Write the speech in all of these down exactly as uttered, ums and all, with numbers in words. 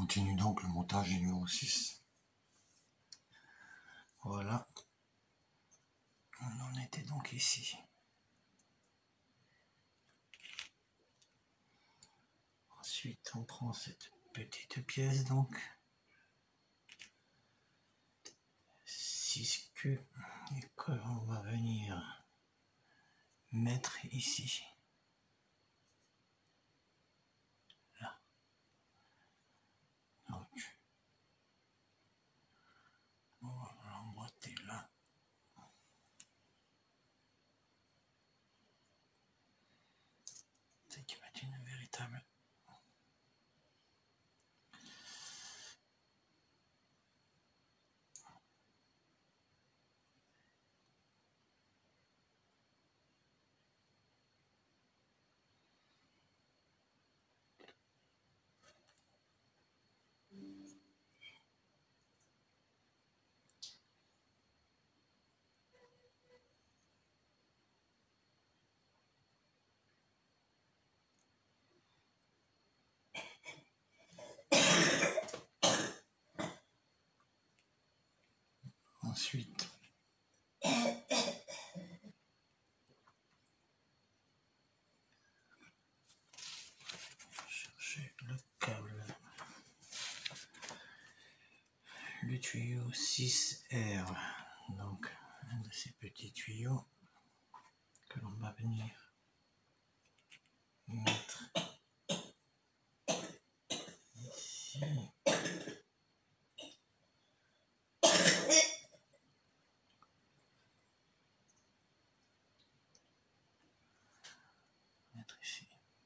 continue donc le montage du numéro six. Voilà. On en était donc ici. Ensuite, on prend cette petite pièce donc. six queues et qu'on va venir mettre ici. Là. Donc, on va l'emboîter là. C'est qui va être une véritable. Ensuite, chercher le câble, le tuyau six R, donc un de ces petits tuyaux que l'on va venir mettre ici. Mettre ici.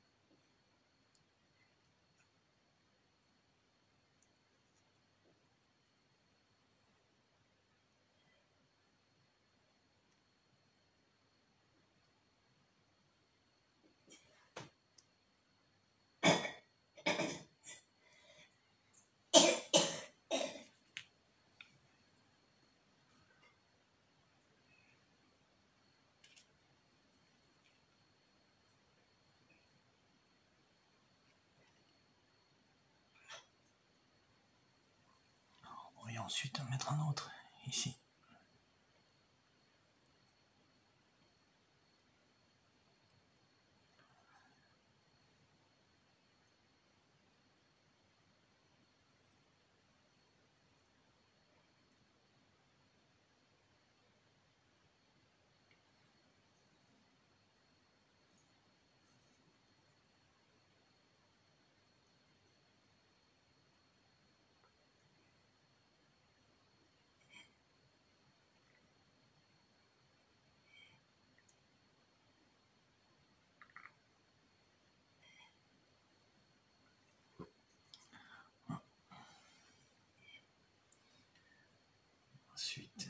Et ensuite en mettre un autre ici. Ensuite,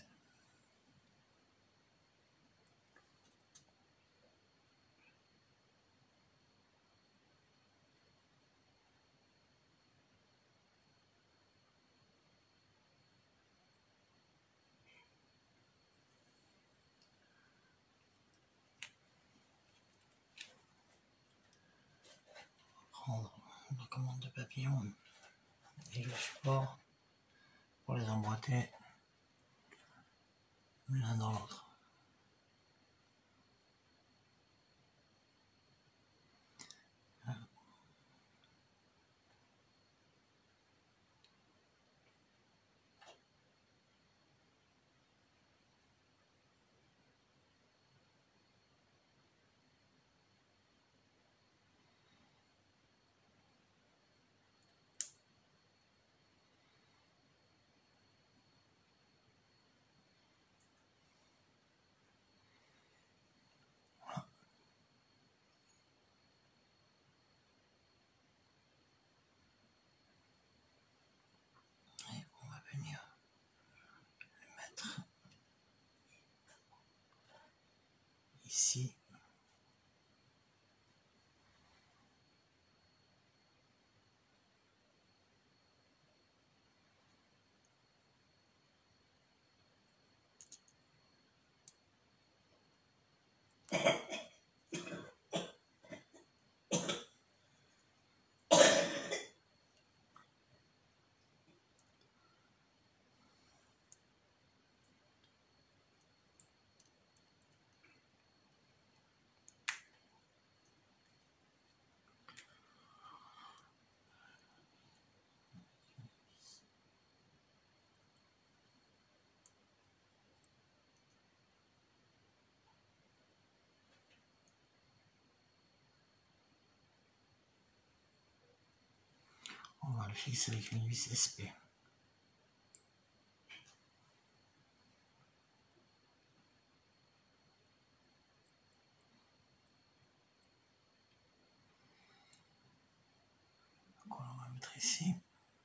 prendre la commande de papillon et le support pour les emboîter l'un dans l'autre. va le fixer avec une vis S P. Donc on va mettre ici.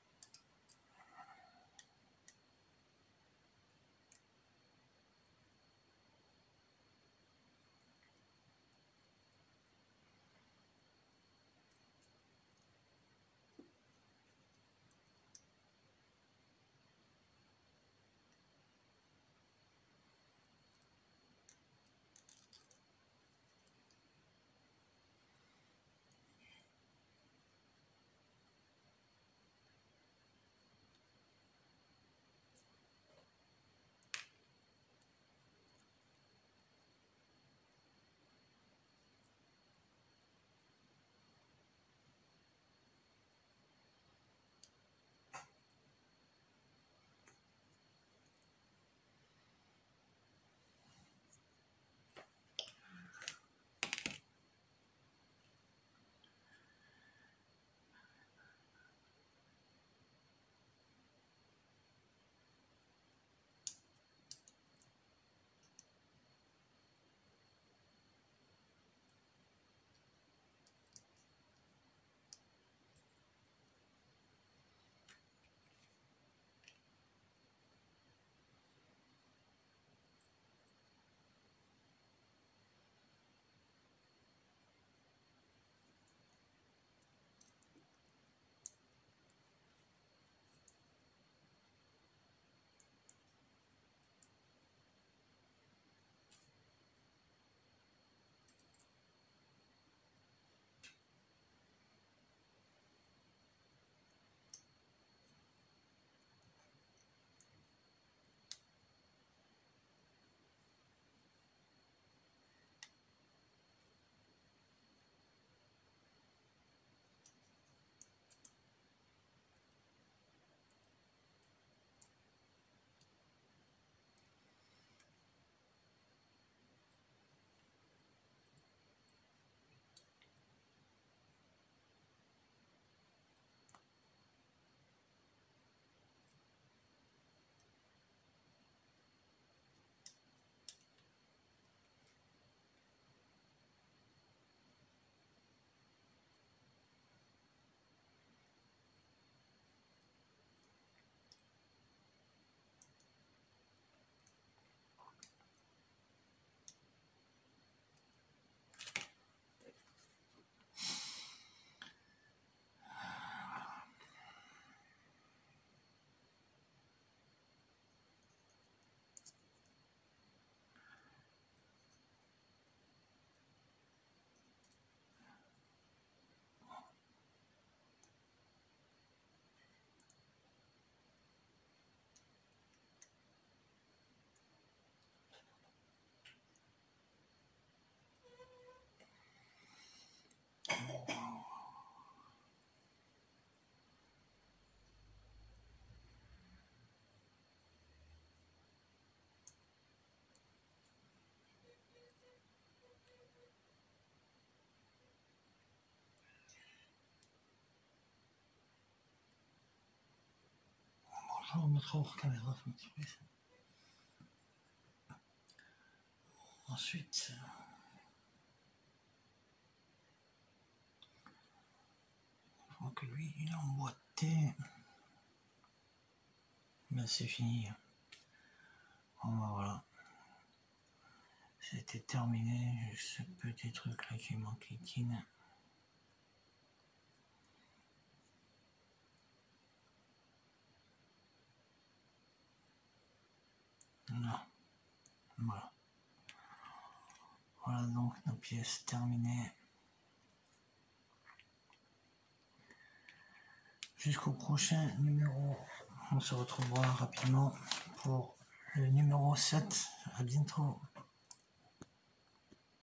Je vais remettre hors caméra un petit peu. Ensuite, je vois que lui il est emboîté. Ben c'est fini. Bon ben voilà. C'était terminé. Ce petit truc là qui m'enquiquine. Non. Voilà. Voilà donc nos pièces terminées. Jusqu'au prochain numéro. On se retrouvera rapidement pour le numéro sept. À bientôt.